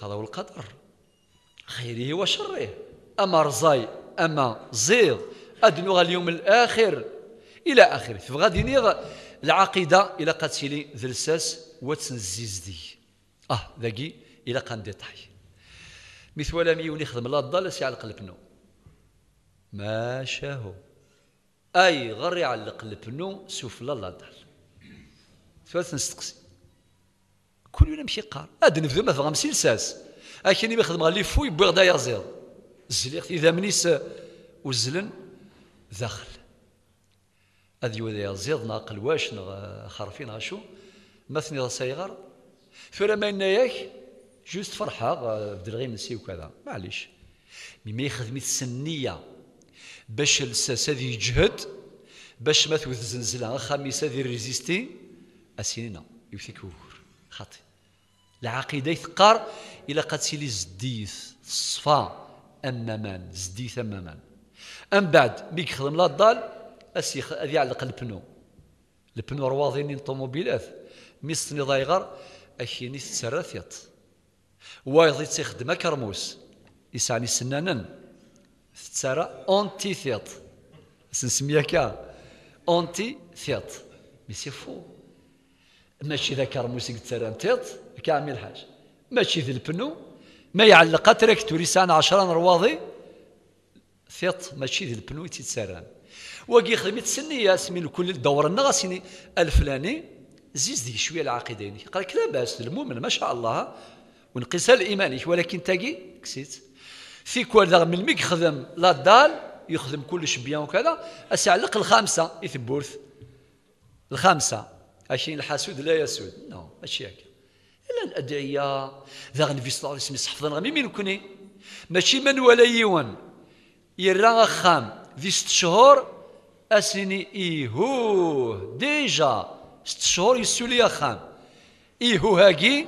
القضاء والقدر خيره وشره، أما رزاي أما زيض أدنو اليوم الآخر إلى آخره. فغادي نيغ العقيدة إلى قتيلي ذلساس وتنزيز دي ذاكي إلى قان ديطاي مثل ولا ميون يخدم لا الضال سيعلق البنو ما شاهو أي غير يعلق البنو سوف لا الضال ثلاث نستقسي كل يوم يمشي قار أدن في ذمة غمسي لساس أكيني بيخدم غالي فوي بغدا يزيض الزليخ إذا منيس وزلن داخل هذا يوذي يزيض ناقل واش خرفين غاشو مثني صيغر فلما يناياك جوست فرحة بدل غير نسي وكذا معليش مما يخدم السنية باش الساس هذه يجهد باش ما توث زنزلها خميس هذه ريزيستي أسينينا يوثيك وكور خاطي العقيدة يثقار إلى قد سيلي زديث الصفا أمامان زديث أمامان أم بعد ميك خدم لا الضال أسيخ أذي يعلق البنو رواضين طوموبيلات ميستني ضايغر أكيني تسرثيط وايض تخدم كرموس يسعني سنانا تسرى أونتي ثيط سنسميها كا أونتي ثيط ميسي فو ماشي ذا كرموس يتسرى ثيط كامل حاجة ماشي ذي البنو ما يعلق تراكتور يسعني 10 رواضي ثيط ماشي ذي البنو يتسرى وكي خدمت سنية سمين كل دور النغاسيني الفلاني زيز دي شويه العقيدين قال لك لا باس المؤمن ما شاء الله ونقيسها الايماني ولكن تاقي كسيت في كل ذا من الميك خدم لا دال يخدم كلش بيان وكذا اسعلق الخامسه يثبورث الخامسه عشان الحاسود لا يسود نو ماشي هكا الا الادعيه ذا النبي صلى الله عليه وسلم حفظنا غمي من كوني ماشي من ولا يوان يرى خام ذي 6 شهور اسني ايهو ديجا 6 شهور يسولي خام إيهو هاكي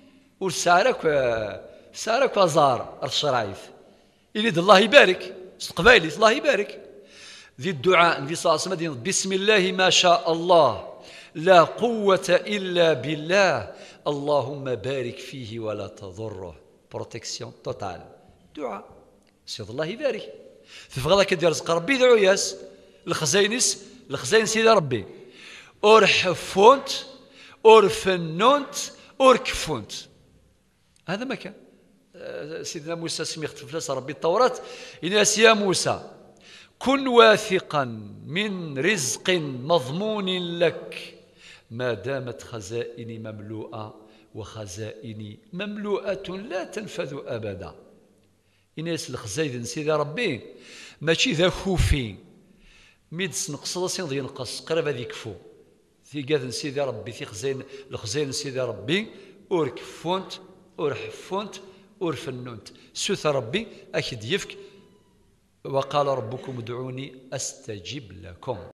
سارك وزار الشرايف يريد الله يبارك قبايلي الله يبارك ذي الدعاء النبي صلى الله عليه وسلم بسم الله ما شاء الله لا قوة إلا بالله اللهم بارك فيه ولا تضره بروتكسيون توتال دعاء سيد الله يبارك في فغدا كدير رزق ربي دعو ياس الخزين سيدي ربي اور حفونت اور فنونت اور كفونت هذا ما كان سيدنا موسى سمي اختفلاس ربي التوراة إناس يا موسى كن واثقا من رزق مضمون لك ما دامت خزائني مملوءة وخزائني مملوءة لا تنفذ أبدا إناس الخزائن سيدي ربي ماشي ذا خوفي ميدس نقصد سين ضي نقص قرب هذيك فو في قاذن سيدي ربي في الخزين سيدي ربي اور كفونت اور حفونت اور فنونت سوث ربي أكيد يفك وقال ربكم ادعوني أستجب لكم.